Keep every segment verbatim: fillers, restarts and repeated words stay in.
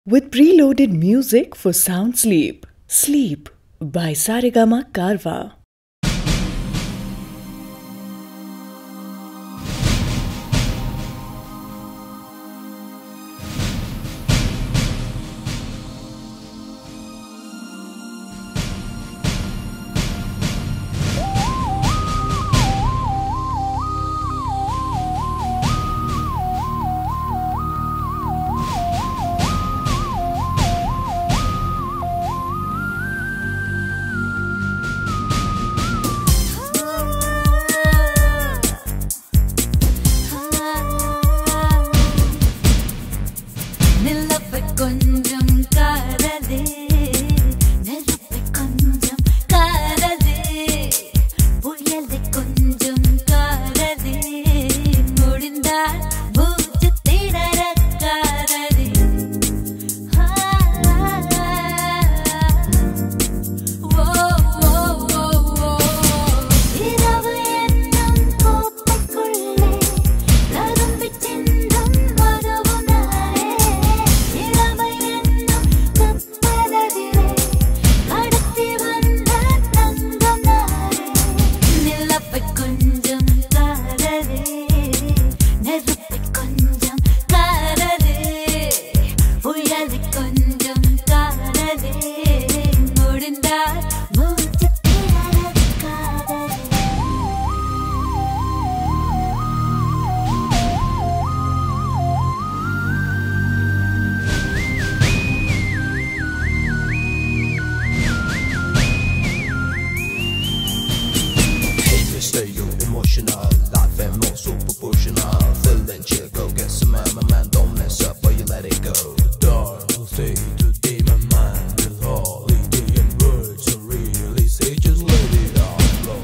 with preloaded music for sound sleep. Sleep by Saregama Karwa. Stay emotional, life and more so proportional. Feeling chill, go get some man, my man, don't mess up or you let it go. Dark, stay today, my mind is holiday and words are really say, just let it all flow.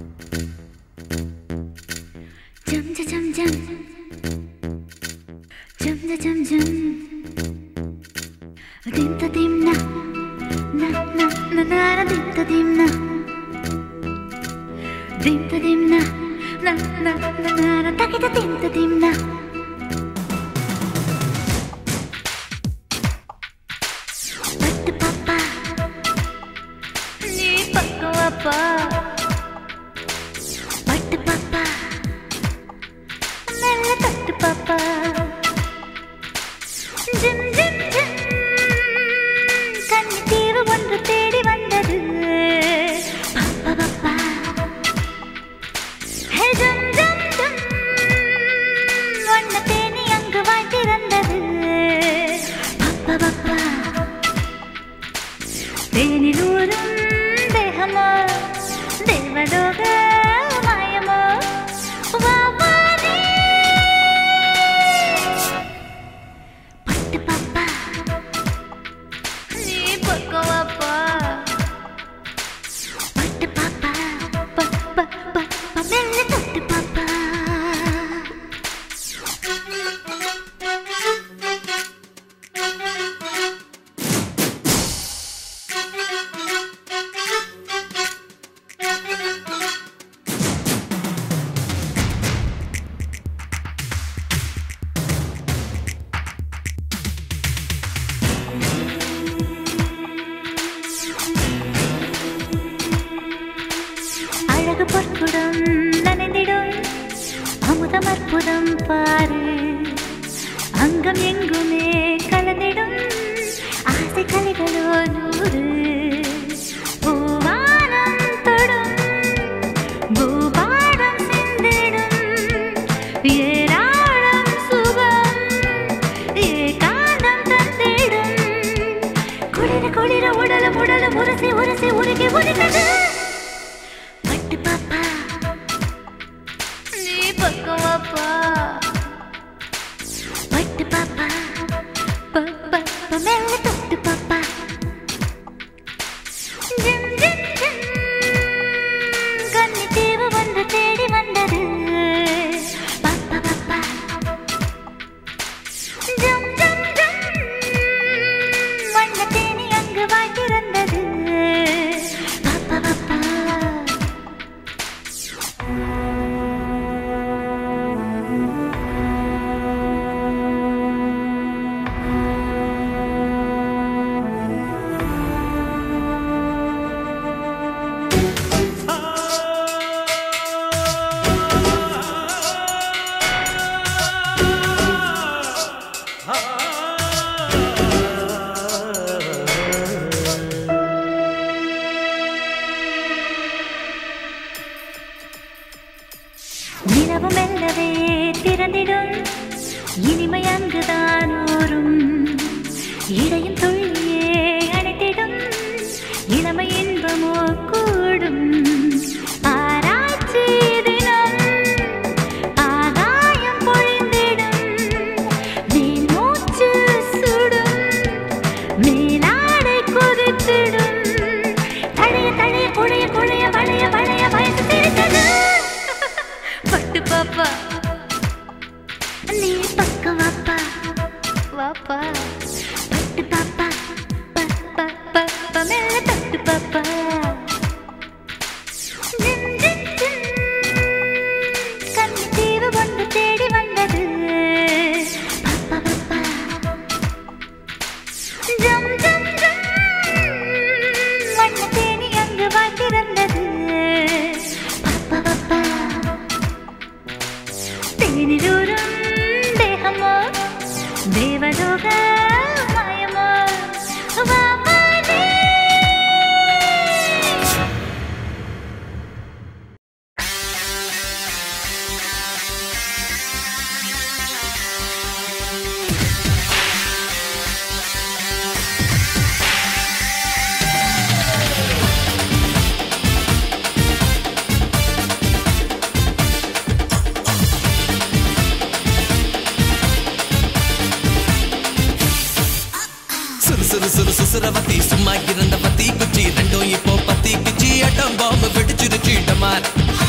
Jum jum jum jum jum jum jum dim ta dim na na na na na na dim ta dim na dim ta dim na na na na na na ta ta dim ta dim na pattu papa nee pakku appa pattu papa mella pattu papa jim jim jim kanni teevu ondu தேடி வந்தது papa papa hey jum jum jum vanna Theni அங்கு வாட்டிருந்தது papa papa தேனிலூரும் தேகமோ தேவலோக மாயமோ வா வா நீ பட்டு பாப்பா நீ பக்கம் வாப்பா பட்டு பாப்பா ப ப ப ப மெல்ல தொட்டு பாப்பா அழகு பொற்குடம் நனைந்திடும் அமுதம் அற்புதம் பாரு அங்கம் எங்குமே கலந்திடும் ஆசை கலைகளோ நூறு பூவானம் தொடும் பூபாடம் சிந்திடும் ஏராளம் சுகம் ஏகாந்தம் தந்திடும் குளிர குளிர உடலும் உடலும் உரசி உரசி உருகி உருகது பட்டு பாப்பா நீ பக்கம் வாப்பா பட்டு பாப்பா ப ப ப மெல்ல தொட்டு பாப்பா ஜிம் ஜிம் ஜிம் கன்னி தீவு வந்து தேடி வந்தது பாப்பா பாப்பா ஜம் ஜம் ஜம் வண்ண தேனி அங்கு வாட்டிருந்தது பாப்பா பாப்பா நிலவு மெல்லவே திறந்திடும் இனிமை அங்குதான் ஊறும் இடையும் துள்ளியே அணைத்திடும் இளமை இன்பமோ கூடும் ஆராய்ச்சி தினம் ஆகாயம் பொழிந்திடும் மேல் மூச்சு சுடும் மேலாடை கொதித்திடும் தழைய தழைய குழைய குழைய வளைய வளைய வயசு தெரித்தது பட்டு பாப்பா நீ பக்கம் வாப்பா வாப்பா பட்டு பாப்பா ப ப ப ப மெல்ல தொட்டு பாப்பா ஜிம் ஜிம் ஜிம் கன்னி தீவு ஒன்று தேடி வந்தது பாப்பா பாப்பா ஜம் ஜம் ஜம் வண்ண தேனி அங்கு வாட்டிருந்தது பாப்பா பாப்பா தேனிலூரும் தேகமோ தேவலோக மாயமோ வா வா நீ சுறு சுறு சுசுரவத்தி சும்மா இருந்த பத்தி குச்சி ரெண்டும் இப்போ பத்தி கிச்சி அட்டம் பாம்பு வெடிச்சிருச்சு டமார்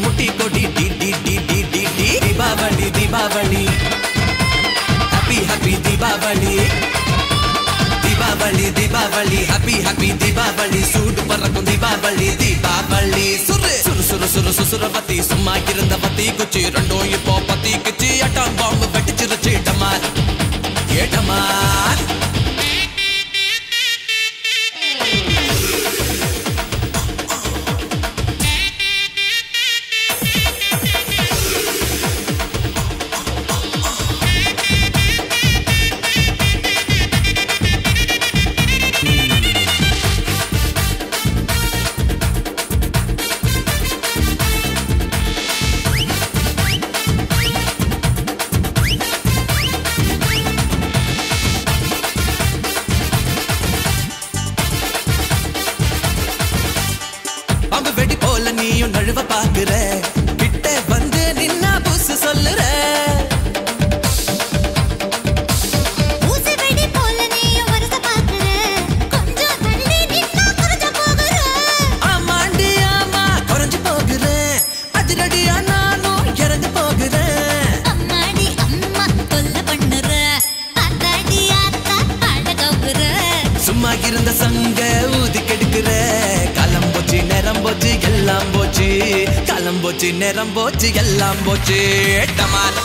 முட்டி கொடி டி டி டி டி டி டி Deepavali Deepavali happy happy Deepavali Deepavali Deepavali happy happy Deepavali சூடு பறக்கும் தீபாவளி தீபாவளி சுரு சுரு சுரு சுரு சுசுர பத்தி சும்மா இருந்த பத்தி குச்சி ரெண்டும் இப்போ பத்தி குச்சி அட்டாம் பாம்பு வெட்டிச்சிருச்சு டமார் ஏட்டமார் நழுவ பாக்குற கிட்ட வந்து நின்னா புசு சொல்லுற ஊசி வெடி போல நீயும் வரத பாக்குற கொஞ்சம் தள்ளி நின்னா குறைஞ்சு போகுற ஆமாண்டி ஆமா குறைஞ்சு போகுறேன் அதிரடியா நானும் இறந்து போகுறேன் அம்மாடி அம்மா தொல்லை பண்ணுற அத்தாடி ஆத்தா ஆட கவுக்குற சும்மா இருந்த சங்க ஊதி கெடுக்கிற காலம் போச்சு நேரம் போச்சு எல்லாம் போச்சு காலம் போச்சு நேரம் போச்சு எல்லாம் போச்சு டமார்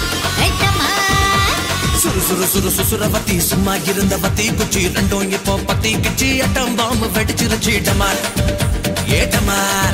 சுரு சுரு சுரு சுசுர பத்தி சும்மா இருந்த பத்தி குச்சி ரெண்டும் இப்போ பத்தி கிச்சி அட்டம் பாம்பு வெடிச்சிருச்சு டமார் ஏ டமார்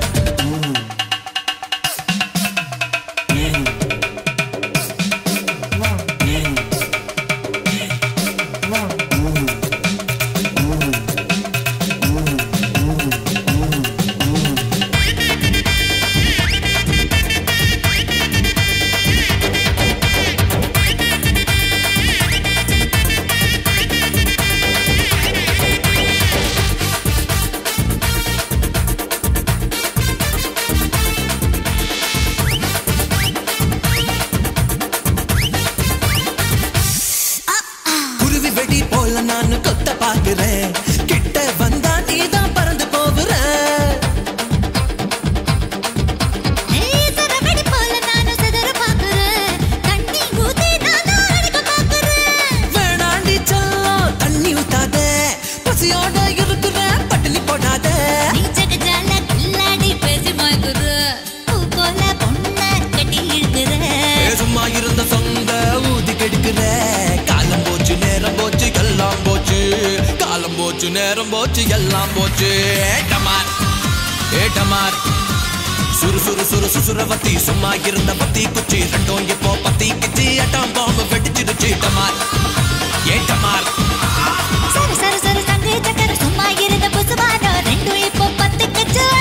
கிட்ட வந்தா நீதான் பறந்து போகுற வேணாண்டி செல்லம் தண்ணி ஊத்தாத பசியோட இருக்கிற பட்டினி போடாத சும்மா இருந்த சொந்த ஊதி கெடுக்கிற காலம் போச்சு நேரம் போச்சு எல்லாம் போச்சு காலம் போச்சு நேரம் போச்சு எல்லாம் போச்சு ஏட்டமார் ஏட்டமார் சுரு சுரு சுரு சுசுர பத்தி சும்மா இருந்த பத்தி குச்சி ரெண்டும் இப்போ பத்தி கிச்சி அட்டாம் பாம்பு வெடிச்சிருச்சு டமார் ஏட்டமார் சரு சரு சரு சங்கு சக்கர சும்மா இருந்த புசுவானோ ரெண்டும் இப்போ பத்து கச்சு